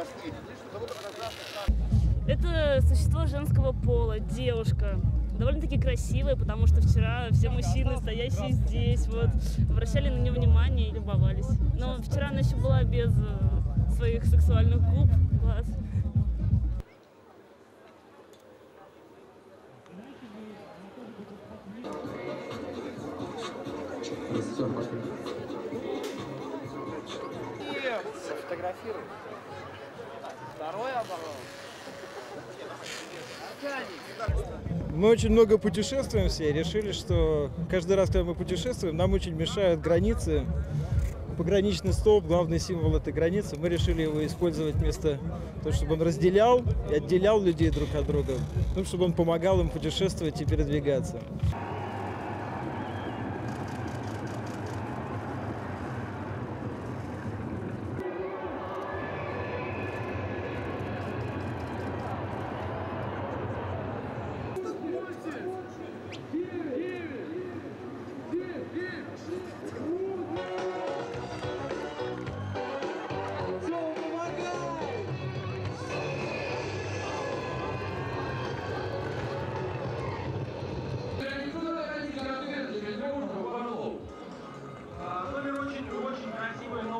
Это существо женского пола, девушка. Довольно-таки красивая, потому что вчера все мужчины, стоящие здесь, вот, обращали на нее внимание и любовались. Но вчера она еще была без своих сексуальных губ, глаз. Фотографируй. Второй оборот. Мы очень много путешествуем все, решили, что каждый раз, когда мы путешествуем, нам очень мешают границы. Пограничный столб, главный символ этой границы, мы решили его использовать вместо того, чтобы он разделял и отделял людей друг от друга, чтобы он помогал им путешествовать и передвигаться. Номер очень красивый.